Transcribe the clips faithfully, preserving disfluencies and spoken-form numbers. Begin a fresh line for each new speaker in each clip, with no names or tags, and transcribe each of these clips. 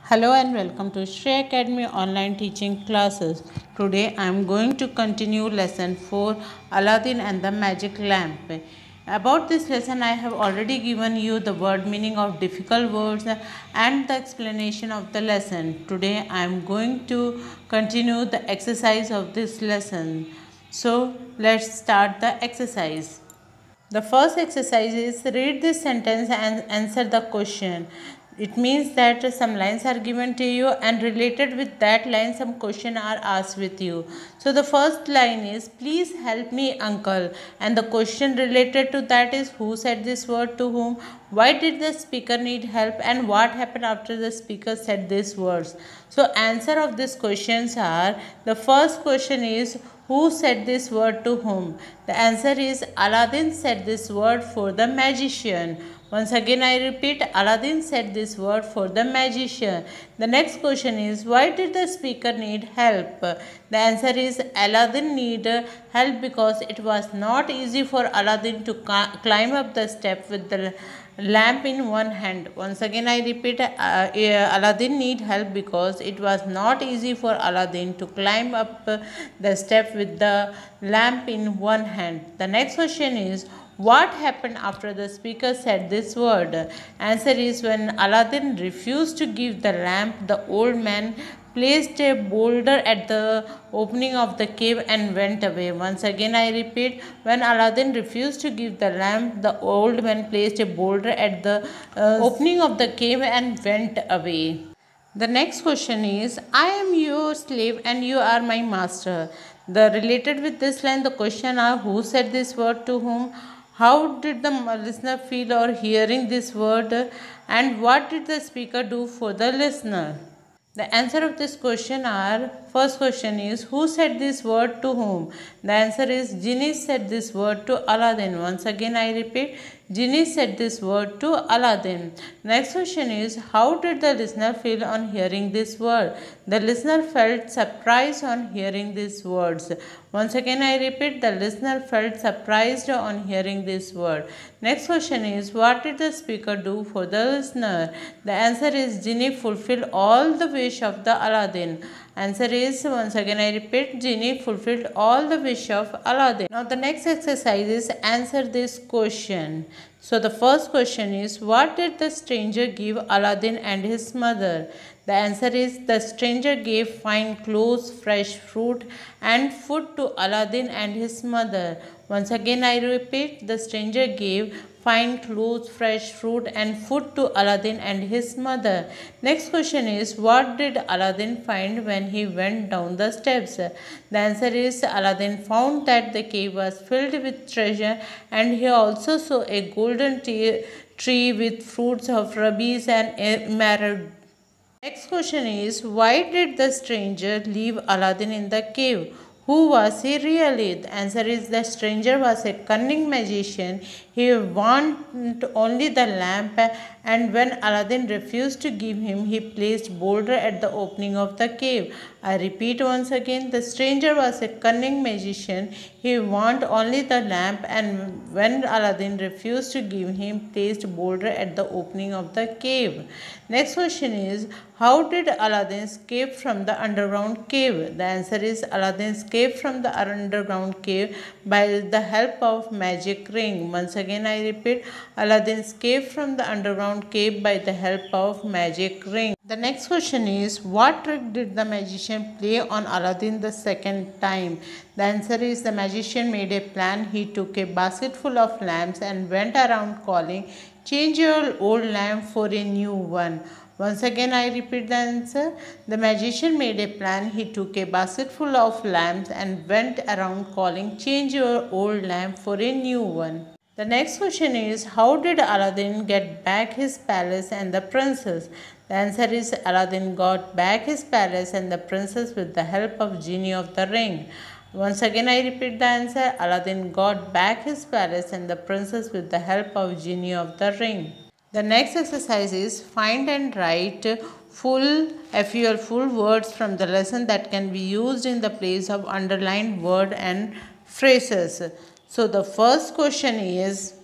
Hello and welcome to Shreya Academy online teaching classes. Today I am going to continue lesson four, Aladdin and the Magic Lamp. About this lesson I have already given you the word meaning of difficult words and the explanation of the lesson. Today I am going to continue the exercise of this lesson. So let's start the exercise. The first exercise is read this sentence and answer the question. It means that some lines are given to you and related with that line some question are asked with you. So the first line is please help me uncle, and the question related to that is who said this word to whom, why did the speaker need help, and what happened after the speaker said these words. So answer of these questions are, the first question is who said this word to whom? The answer is Aladdin said this word for the magician. Once again I repeat, Aladdin said this word for the magician. The next question is why did the speaker need help? The answer is Aladdin needed help because it was not easy for Aladdin to climb up the step with the lamp in one hand. Once again I repeat, uh, Aladdin need help because it was not easy for Aladdin to climb up the step with the lamp in one hand. The next question is what happened after the speaker said this word? Answer is when Aladdin refused to give the lamp, the old man placed a boulder at the opening of the cave and went away. Once again I repeat, when Aladdin refused to give the lamp, the old man placed a boulder at the uh, opening of the cave and went away. The next question is, I am your slave and you are my master. The related with this line, the question are who said this word to whom, how did the listener feel or hearing this word, and what did the speaker do for the listener? The answer of this question are, first question is who said this word to whom? The answer is Genie said this word to Aladdin. Once again I repeat, Genie said this word to Aladdin. Next question is how did the listener feel on hearing this word? The listener felt surprised on hearing these words. Once again I repeat, the listener felt surprised on hearing this word. Next question is what did the speaker do for the listener? The answer is Genie fulfilled all the wish of the Aladdin. Answer is, once again I repeat, Genie fulfilled all the wish of Aladdin. Now the next exercise is answer this question. So the first question is what did the stranger give Aladdin and his mother? The answer is the stranger gave fine clothes, fresh fruit and food to Aladdin and his mother. Once again I repeat, the stranger gave fine clothes, fresh fruit and food to Aladdin and his mother. Next question is what did Aladdin find when he went down the steps? The answer is Aladdin found that the cave was filled with treasure and he also saw a golden tree with fruits of rubies and emerald. Next question is why did the stranger leave Aladdin in the cave? Who was he really? The answer is the stranger was a cunning magician. He wanted only the lamp, and when Aladdin refused to give him, he placed boulder at the opening of the cave. I repeat once again, the stranger was a cunning magician. He wanted only the lamp, and when Aladdin refused to give him, placed boulder at the opening of the cave. Next question is how did Aladdin escape from the underground cave? The answer is Aladdin escaped from the underground cave by the help of magic ring. Once again I repeat, Aladdin escaped from the underground cave by the help of magic ring. The next question is what trick did the magician play on Aladdin the second time? The answer is the magician made a plan. He took a basket full of lamps and went around calling, change your old lamp for a new one. Once again I repeat the answer. The magician made a plan. He took a basket full of lamps and went around calling, change your old lamp for a new one. The next question is how did Aladdin get back his palace and the princess? The answer is Aladdin got back his palace and the princess with the help of Genie of the Ring. Once again I repeat the answer. Aladdin got back his palace and the princess with the help of Genie of the Ring. The next exercise is find and write full F U L full words from the lesson that can be used in the place of underlined word and phrases. So the first question is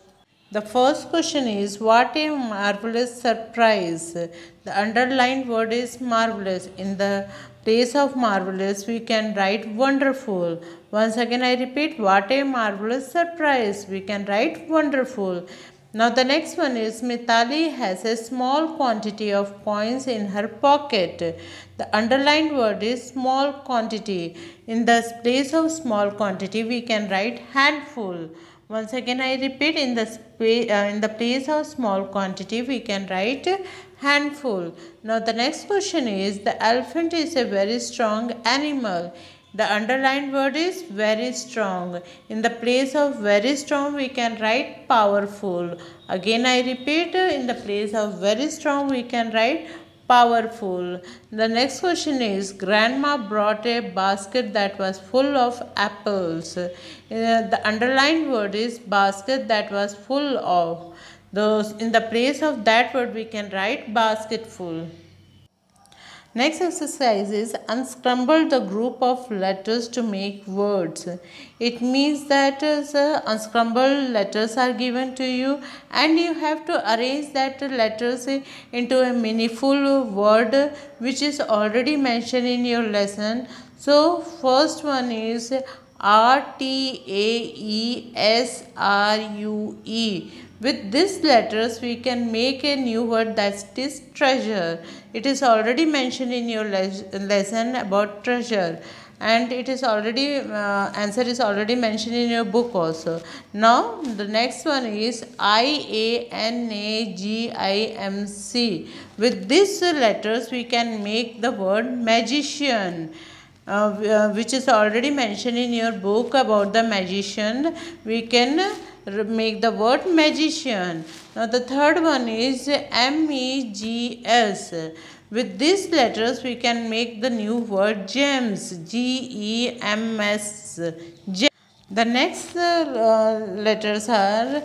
The first question is, what a marvelous surprise. The underlined word is marvelous. In the place of marvelous, we can write wonderful. Once again, I repeat, what a marvelous surprise. We can write wonderful. Now, the next one is, Mitali has a small quantity of coins in her pocket. The underlined word is small quantity. In the place of small quantity, we can write handful. Once again, I repeat, in the spa- uh, in the place of small quantity, we can write handful. Now, the next question is, the elephant is a very strong animal. The underlined word is very strong. In the place of very strong, we can write powerful. Again, I repeat, in the place of very strong, we can write powerful. The next question is, Grandma brought a basket that was full of apples. Uh, the underlined word is basket that was full of. Those in the place of that word we can write basketful. Next exercise is unscramble the group of letters to make words. It means that uh, unscrambled letters are given to you and you have to arrange that letters into a meaningful word which is already mentioned in your lesson. So first one is R T A E S R U E. With these letters, we can make a new word that is treasure. It is already mentioned in your les- lesson about treasure, and it is already uh, answer is already mentioned in your book also. Now the next one is I A N A G I M C. With these letters, we can make the word magician. Uh, uh, which is already mentioned in your book about the magician. We can uh, make the word magician. Now the third one is M E G S. With these letters we can make the new word gems. G E M S. The next uh, letters are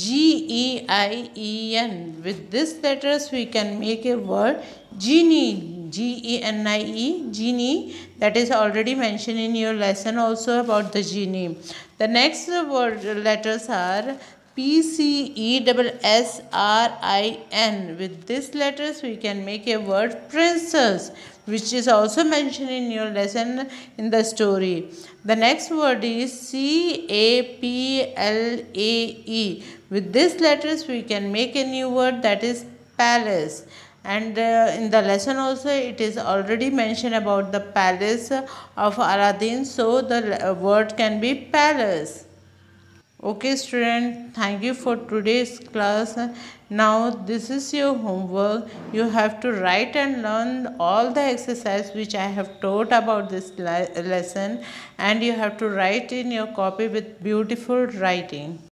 G E I E N. With these letters, we can make a word genie. G E N I E, genie. That is already mentioned in your lesson also about the genie. The next word letters are P C E S S R I N. With these letters, we can make a word princess, which is also mentioned in your lesson in the story. The next word is C A P L A E. With these letters, we can make a new word that is palace. And uh, in the lesson also, it is already mentioned about the palace of Aladdin. So the word can be palace. Okay, student, thank you for today's class. Now, this is your homework. You have to write and learn all the exercise which I have taught about this lesson, and you have to write in your copy with beautiful writing.